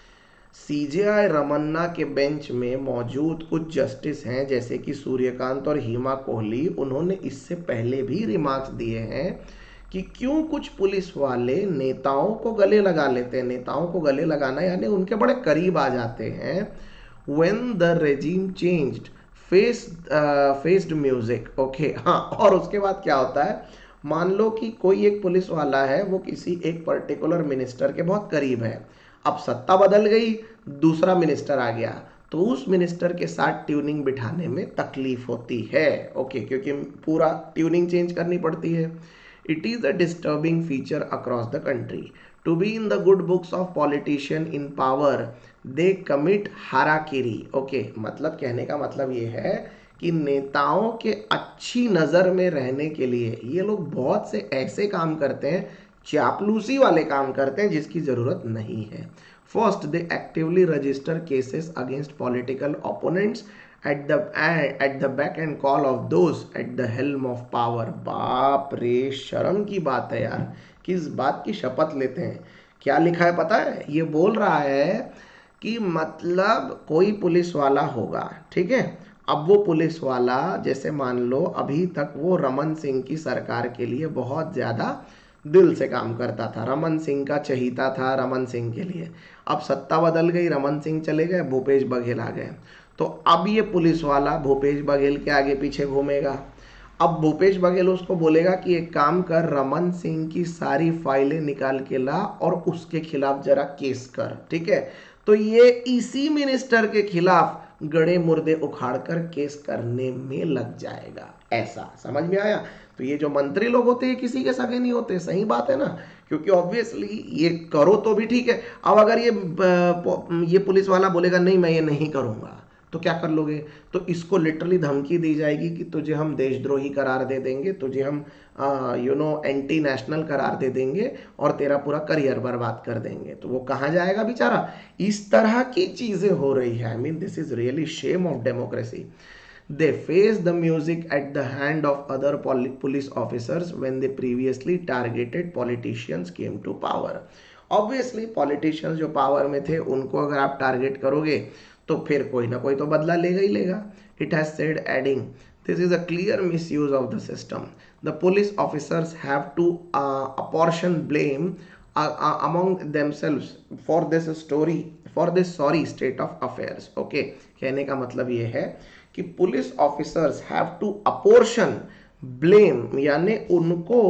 C J I Ramana के bench में मौजूद कुछ justice हैं जैसे कि सूर्यकांत और हेमा कोहली, उन्होंने इससे पहले भी रिमार्क्स दिए हैं कि क्यों कुछ पुलिस वाले नेताओं को गले लगा लेते हैं। नेताओं को गले लगाना यानी उनके बड़े करीब आ जाते हैं। When the regime changed, faced uh, faced music, okay हाँ। और उसके बाद क्या होता है, मान लो कि कोई एक पुलिस वाला है, वो किसी एक पर्टिकुलर मिनिस्टर के बहुत करीब है। अब सत्ता बदल गई, दूसरा मिनिस्टर आ गया, तो उस मिनिस्टर के साथ ट्यूनिंग बिठाने में तकलीफ होती है, ओके, क्योंकि पूरा ट्यूनिंग चेंज करनी पड़ती है। It is a disturbing feature across the country. To be in the good books of politician in power, they commit harakiri. Okay, मतलब कहने का मतलब ये है कि नेताओं के अच्छी नज़र में रहने के लिए ये लोग बहुत से ऐसे काम करते हैं, चापलूसी वाले काम करते हैं जिसकी ज़रूरत नहीं है। First, they actively register cases against political opponents at the at the back and call of those at the helm of power. बाप रे, शर्म की बात है यार, किस बात की शपथ लेते हैं। क्या लिखा है पता है, ये बोल रहा है कि मतलब कोई पुलिस वाला होगा, ठीक है। अब वो पुलिस वाला जैसे मान लो अभी तक वो रमन सिंह की सरकार के लिए बहुत ज़्यादा दिल से काम करता था, रमन सिंह का चहीता था, रमन सिंह के लिए। अब सत्ता बदल गई, रमन सिंह चले गए, भूपेश बघेल आ गए, तो अब ये पुलिस वाला भूपेश बघेल के आगे पीछे घूमेगा। अब भूपेश बघेल उसको बोलेगा कि एक काम कर, रमन सिंह की सारी फाइलें निकाल के ला और उसके खिलाफ जरा केस कर, ठीक है। तो ये इसी मिनिस्टर के खिलाफ गड़े मुर्दे उखाड़ कर केस करने में लग जाएगा। ऐसा समझ में आया। तो ये जो मंत्री लोग होते हैं किसी के सगे नहीं होते, सही बात है ना, क्योंकि ऑब्वियसली ये करो तो भी ठीक है। अब अगर ये ये पुलिस वाला बोलेगा नहीं मैं ये नहीं करूँगा, तो क्या कर लोगे, तो इसको लिटरली धमकी दी जाएगी कि तुझे हम देशद्रोही करार दे देंगे, तुझे हम यू नो एंटी नेशनल करार दे देंगे और तेरा पूरा करियर बर्बाद कर देंगे। तो वो कहाँ जाएगा बेचारा। इस तरह की चीज़ें हो रही है। I mean this is really shame of democracy. They face the music at the hand of other police officers when they previously targeted politicians came to power. Obviously politicians जो पावर में थे उनको अगर आप टारगेट करोगे तो फिर कोई ना कोई तो बदला लेगा ही लेगा। It has said, adding, this is a clear misuse of the system. The police officers have to uh, apportion blame uh, uh, among themselves for this story, for this sorry state of affairs. Okay, कहने का मतलब ये है कि police officers have to apportion blame, यानी उनको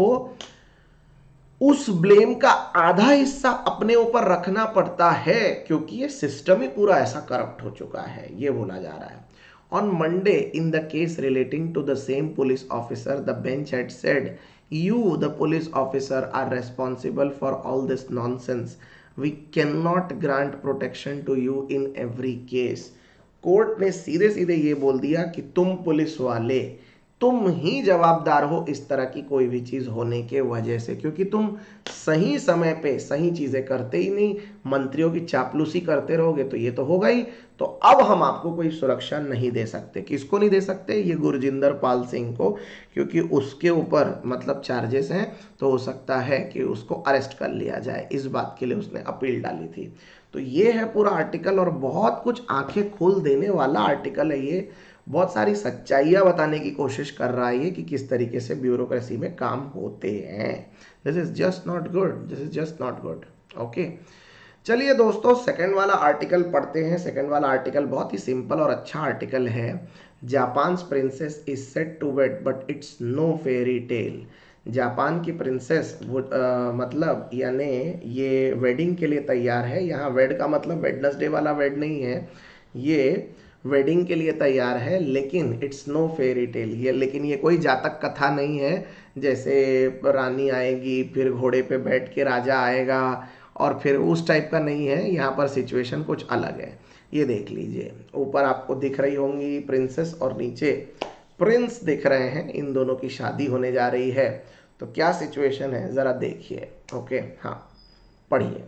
उस blame का आधा हिस्सा अपने ऊपर रखना पड़ता है, क्योंकि ये सिस्टम ही पूरा ऐसा करप्ट हो चुका है, ये बोला जा रहा है। On Monday in the case relating to the same police officer, the bench had said, you the police officer are responsible for all this nonsense, we can not grant protection to you in every case. Court ने सीधे सीधे ये बोल दिया कि तुम police वाले तुम ही जवाबदार हो इस तरह की कोई भी चीज होने के वजह से, क्योंकि तुम सही समय पे सही चीजें करते ही नहीं, मंत्रियों की चापलूसी करते रहोगे तो ये तो होगा ही। तो अब हम आपको कोई सुरक्षा नहीं दे सकते। किसको नहीं दे सकते? ये गुरजिंदर पाल सिंह को, क्योंकि उसके ऊपर मतलब चार्जेस हैं, तो हो सकता है कि उसको अरेस्ट कर लिया जाए। इस बात के लिए उसने अपील डाली थी। तो ये है पूरा आर्टिकल, और बहुत कुछ आंखें खोल देने वाला आर्टिकल है ये। बहुत सारी सच्चाइयाँ बताने की कोशिश कर रहा है ये कि किस तरीके से ब्यूरोक्रेसी में काम होते हैं। This is just not good, this is just not good. Okay, चलिए दोस्तों, सेकंड वाला आर्टिकल पढ़ते हैं। सेकंड वाला आर्टिकल बहुत ही सिंपल और अच्छा आर्टिकल है। Japan princess is set to wed but it's no fairy tale. Japan की प्रिंसेस वो अ, मतलब यानी ये वेडिंग के लिए तैयार है। यहाँ वेड का मतलब वेडनेसडे वाला वेड नहीं है, ये वेडिंग के लिए तैयार है, लेकिन इट्स नो फेरी टेल। ये लेकिन ये कोई जातक कथा नहीं है, जैसे रानी आएगी फिर घोड़े पे बैठ के राजा आएगा और फिर उस टाइप का नहीं है। यहाँ पर सिचुएशन कुछ अलग है। ये देख लीजिए, ऊपर आपको दिख रही होंगी प्रिंसेस और नीचे प्रिंस दिख रहे हैं। इन दोनों की शादी होने जा रही है। तो क्या सिचुएशन है ज़रा देखिए। ओके, हाँ, पढ़िए।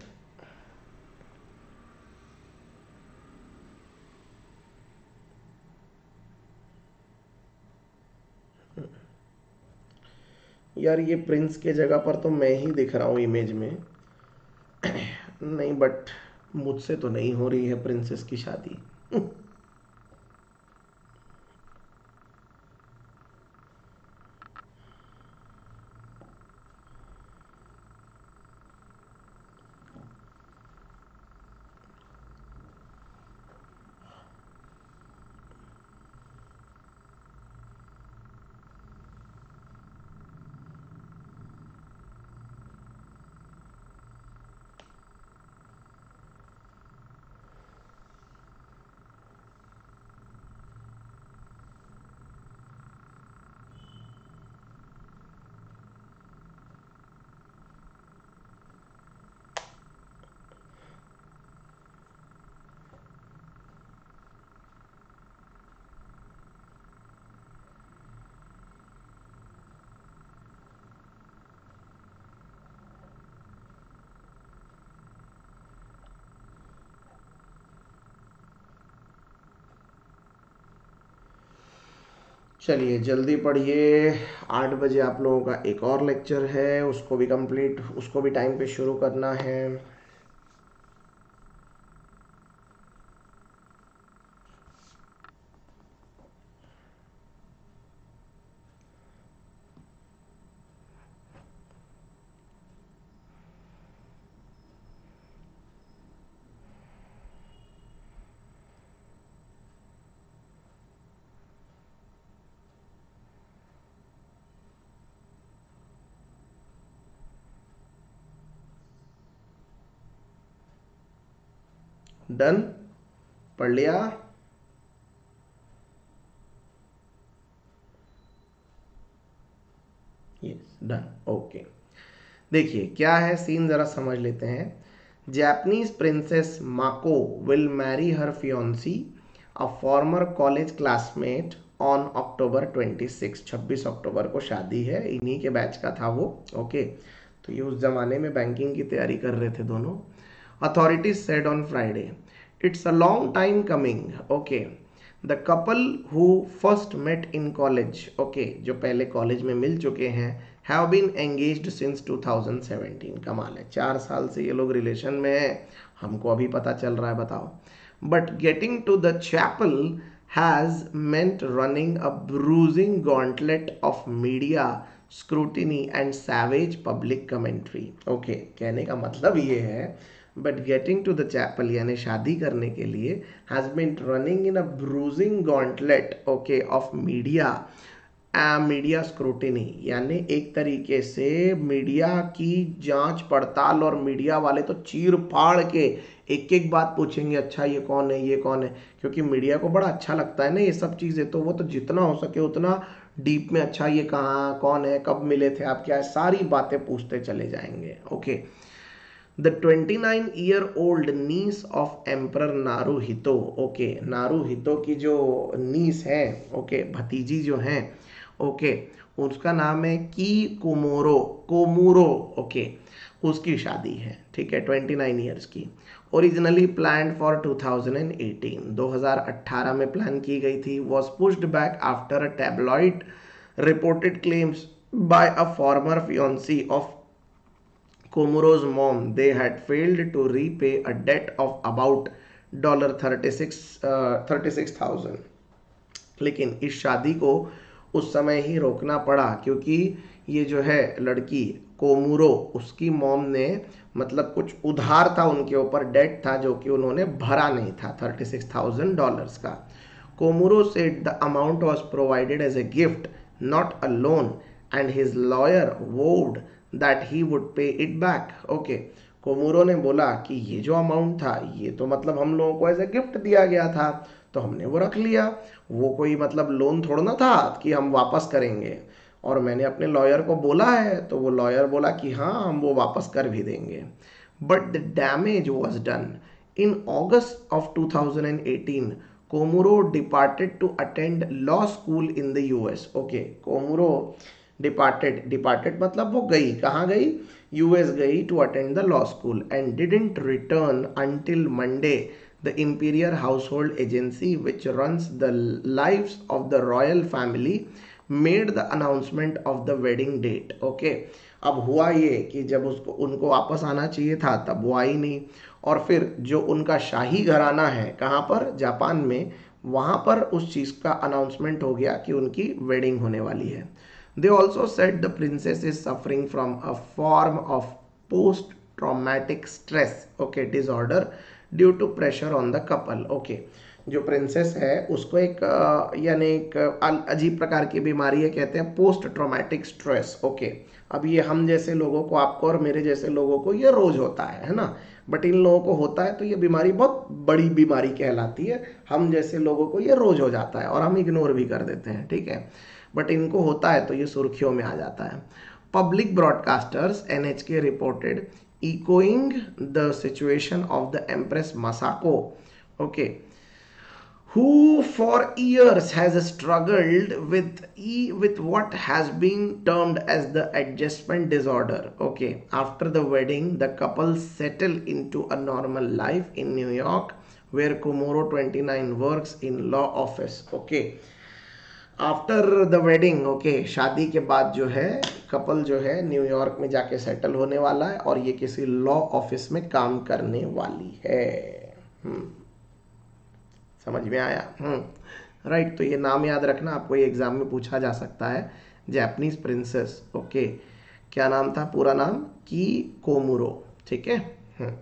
यार ये प्रिंस के जगह पर तो मैं ही दिख रहा हूँ इमेज में। नहीं, बट मुझसे तो नहीं हो रही है प्रिंसेस की शादी। चलिए जल्दी पढ़िए। आठ बजे आप लोगों का एक और लेक्चर है, उसको भी कंप्लीट, उसको भी टाइम पे शुरू करना है। डन, पढ़ लिया? Yes, done, okay. देखिए क्या है सीन, जरा समझ लेते हैं। Japanese princess Mako will marry her fiancee uh former college classmate on October twenty six. छब्बीस अक्टूबर को शादी है, इन्हीं के बैच का था वो। ओके, तो ये उस जमाने में बैंकिंग की तैयारी कर रहे थे दोनों। Authorities said on Friday it's a long time coming. Okay, the couple who first met in college, okay, जो पहले कॉलेज में मिल चुके हैं, have been engaged since two thousand seventeen. कमाल है, चार साल से ये लोग रिलेशन में है, हमको अभी पता चल रहा है, बताओ। But getting to the chapel has meant running a bruising gauntlet of media scrutiny and savage public commentary. Okay, कहने का मतलब ये है, but getting to the chapel यानी शादी करने के लिए, has been running in a bruising gauntlet, okay, of media, media scrutiny, यानी एक तरीके से मीडिया की जांच पड़ताल, और मीडिया वाले तो चीर फाड़ के एक एक बात पूछेंगे, अच्छा ये कौन है, ये कौन है, क्योंकि मीडिया को बड़ा अच्छा लगता है ना ये सब चीज़ें, तो वो तो जितना हो सके उतना डीप में, अच्छा ये कहाँ, कौन है, कब मिले थे आप, क्या है, सारी बातें पूछते चले जाएंगे। Okay, the twenty nine year old niece of emperor Naruhito, okay, Naruhito की जो नीस है, ओके, भतीजी जो हैं, ओके, उसका नाम है की कोमोरो, कोमोरो, ओके, उसकी शादी है, ठीक है, ट्वेंटी नाइन ईयर्स की। Originally plan for two thousand eighteen, दो हज़ार अठारह में प्लान की गई थी। Was pushed back after a tabloid reported claims by a former fiancee of Komoro's mom. They had failed to repay a debt of about dollar thirty six thirty six thousand. लेकिन इस शादी को उस समय ही रोकना पड़ा क्योंकि ये जो है लड़की कोमुरो, उसकी मॉम ने मतलब कुछ उधार था उनके ऊपर, डेट था जो कि उन्होंने भरा नहीं था, थर्टी सिक्स थाउजेंड डॉलर्स का। Komuro said the amount was provided as a gift, not a loan, and his lawyer vowed that he would pay it back. Okay, Komuro ने बोला कि ये जो अमाउंट था ये तो मतलब हम लोगों को एज ए गिफ्ट दिया गया था, तो हमने वो रख लिया, वो कोई मतलब लोन थोड़ा ना था कि हम वापस करेंगे। और मैंने अपने लॉयर को बोला है, तो वो लॉयर बोला कि हाँ हम वो वापस कर भी देंगे। But the damage was done. In August of two thousand eighteen Komuro departed to attend law school in the US. Okay, Komuro departed, departed मतलब वो गई, कहाँ गई, यूएस गई to attend the law school, and didn't return until Monday. The imperial household agency which runs the lives of the royal family made the announcement of the wedding date. Okay, अब हुआ ये कि जब उसको उनको वापस आना चाहिए था तब वो आई नहीं, और फिर जो उनका शाही घराना है कहाँ पर, जापान में, वहाँ पर उस चीज़ का अनाउंसमेंट हो गया कि उनकी वेडिंग होने वाली है। They also said the princess is suffering from a form of post-traumatic stress, okay, disorder due to pressure on the couple. Okay, जो प्रिंसेस है उसको एक यानी एक अजीब प्रकार की बीमारी है, कहते हैं पोस्ट ट्रॉमेटिक स्ट्रेस। ओके, अब ये हम जैसे लोगों को, आपको और मेरे जैसे लोगों को ये रोज होता है है ना, बट इन लोगों को होता है तो ये बीमारी बहुत बड़ी बीमारी कहलाती है। हम जैसे लोगों को ये रोज हो जाता है और हम इग्नोर भी कर देते हैं, ठीक है, बट इनको होता है तो ये सुर्खियों में आ जाता है। Public broadcasters NHK reported echoing the situation of the empress Masako, okay, who for years has struggled with e with what has been termed as the adjustment disorder. Okay, after the wedding the couple settle into a normal life in New York where Komoro twenty-nine works in law office. Okay, after the wedding, okay, शादी के बाद जो है couple जो है New York में जाके settle होने वाला है और ये किसी लॉ ऑफिस में काम करने वाली है। हम्म समझ में आया? हम्म राइट, तो ये नाम याद रखना, आपको ये एग्जाम में पूछा जा सकता है। जापानीज प्रिंसेस, ओके, क्या नाम था पूरा नाम, की कोमुरो, ठीक है, हम्म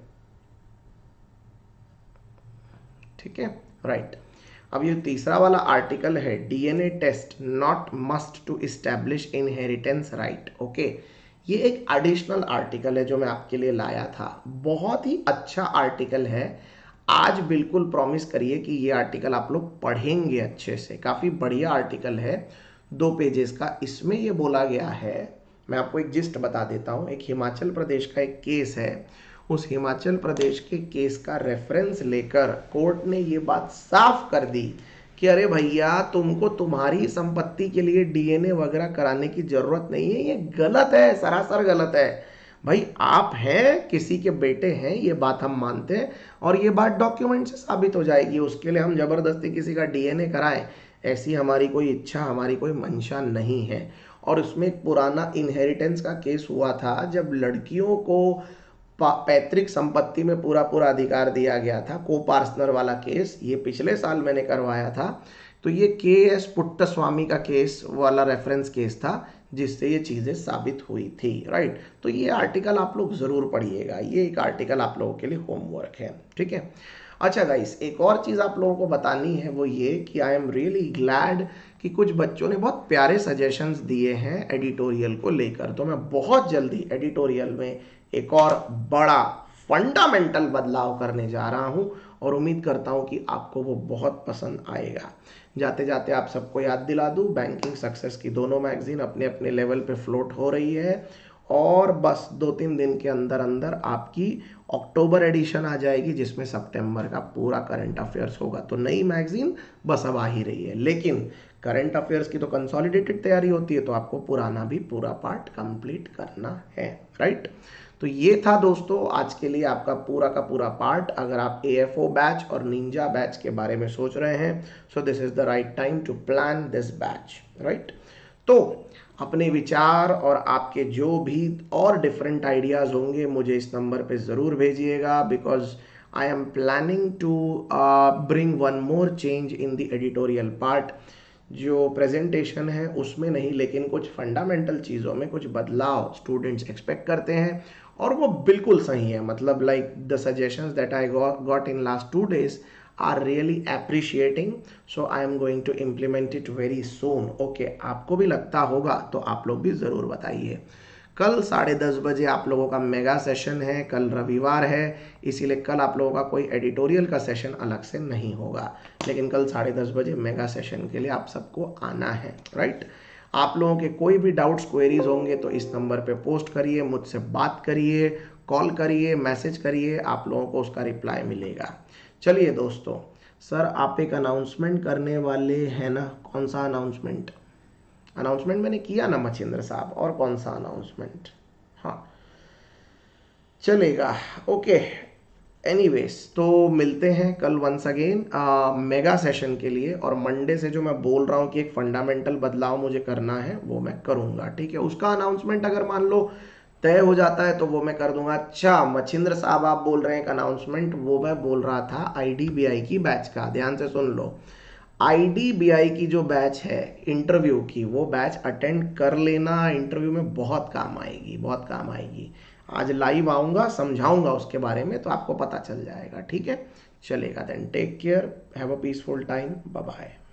ठीक है, राइट। अब ये तीसरा वाला आर्टिकल है, DNA test not must to establish inheritance right. Okay, ये एक एडिशनल आर्टिकल है जो मैं आपके लिए लाया था, बहुत ही अच्छा आर्टिकल है। आज बिल्कुल प्रॉमिस करिए कि ये आर्टिकल आप लोग पढ़ेंगे अच्छे से, काफ़ी बढ़िया आर्टिकल है, दो पेजेस का। इसमें ये बोला गया है, मैं आपको एक जिस्ट बता देता हूँ। एक हिमाचल प्रदेश का एक केस है, उस हिमाचल प्रदेश के केस का रेफरेंस लेकर कोर्ट ने ये बात साफ कर दी कि अरे भैया, तुमको तुम्हारी संपत्ति के लिए डीएनए वगैरह कराने की जरूरत नहीं है, ये गलत है, सरासर गलत है। भाई आप हैं, किसी के बेटे हैं, ये बात हम मानते हैं और ये बात डॉक्यूमेंट से साबित हो जाएगी। उसके लिए हम जबरदस्ती किसी का डीएनए कराएं, ऐसी हमारी कोई इच्छा, हमारी कोई मंशा नहीं है। और उसमें एक पुराना इनहेरिटेंस का केस हुआ था जब लड़कियों को पैतृक संपत्ति में पूरा पूरा अधिकार दिया गया था, को पार्सनर वाला केस, ये पिछले साल मैंने करवाया था। तो ये के एस पुट्टस्वामी का केस वाला रेफरेंस केस था जिससे ये चीज़ें साबित हुई थी, राइट। तो ये आर्टिकल आप लोग ज़रूर पढ़िएगा, ये एक आर्टिकल आप लोगों के लिए होमवर्क है, ठीक है। अच्छा गाइस, एक और चीज़ आप लोगों को बतानी है, वो ये कि आई एम रियली ग्लैड कि कुछ बच्चों ने बहुत प्यारे सजेशंस दिए हैं एडिटोरियल को लेकर। तो मैं बहुत जल्दी एडिटोरियल में एक और बड़ा फंडामेंटल बदलाव करने जा रहा हूं और उम्मीद करता हूं कि आपको वो बहुत पसंद आएगा। जाते जाते आप सबको याद दिला दूं, बैंकिंग सक्सेस की दोनों मैगजीन अपने अपने लेवल पे फ्लोट हो रही है और बस दो तीन दिन के अंदर अंदर आपकी अक्टूबर एडिशन आ जाएगी, जिसमें सितंबर का पूरा करंट अफेयर्स होगा। तो नई मैगजीन बस अब आ ही रही है, लेकिन करंट अफेयर्स की तो कंसोलिडेटेड तैयारी होती है, तो आपको पुराना भी पूरा पार्ट कंप्लीट करना है, राइट। तो ये था दोस्तों आज के लिए आपका पूरा का पूरा पार्ट। अगर आप ए एफ ओ बैच और निंजा बैच के बारे में सोच रहे हैं, so this is the right time to plan this batch, right. तो अपने विचार और आपके जो भी और डिफरेंट आइडियाज़ होंगे मुझे इस नंबर पे ज़रूर भेजिएगा, because I am planning to bring one more change in the editorial part. जो प्रेजेंटेशन है उसमें नहीं, लेकिन कुछ फंडामेंटल चीज़ों में कुछ बदलाव स्टूडेंट्स एक्सपेक्ट करते हैं, और वो बिल्कुल सही है। मतलब like the suggestions that I got in last two days are really appreciating, so I am going to implement it very soon. Okay, आपको भी लगता होगा तो आप लोग भी ज़रूर बताइए। कल साढ़े दस बजे आप लोगों का मेगा सेशन है, कल रविवार है, इसीलिए कल आप लोगों का कोई एडिटोरियल का सेशन अलग से नहीं होगा, लेकिन कल साढ़े दस बजे मेगा सेशन के लिए आप सबको आना है, राइट। आप लोगों के कोई भी डाउट्स क्वेरीज होंगे तो इस नंबर पे पोस्ट करिए, मुझसे बात करिए, कॉल करिए, मैसेज करिए, आप लोगों को उसका रिप्लाई मिलेगा। चलिए दोस्तों, सर आप एक अनाउंसमेंट करने वाले हैं ना? कौन सा अनाउंसमेंट? अनाउंसमेंट मैंने किया ना मच्छिंद्र साहब, और कौन सा अनाउंसमेंट? हाँ चलेगा, ओके। एनीवेज, तो मिलते हैं कल वंस अगेन मेगा सेशन के लिए, और मंडे से जो मैं बोल रहा हूँ कि एक फंडामेंटल बदलाव मुझे करना है वो मैं करूँगा, ठीक है। उसका अनाउंसमेंट अगर मान लो तय हो जाता है तो वो मैं कर दूंगा। अच्छा मच्छिंद्र साहब आप बोल रहे हैं एक अनाउंसमेंट, वो मैं बोल रहा था आई डी बी आई की बैच का, ध्यान से सुन लो। आई डी बी आई की जो बैच है इंटरव्यू की, वो बैच अटेंड कर लेना, इंटरव्यू में बहुत काम आएगी, बहुत काम आएगी। आज लाइव आऊँगा, समझाऊंगा उसके बारे में, तो आपको पता चल जाएगा, ठीक है। चलेगा then, take care, have a peaceful time, bye bye.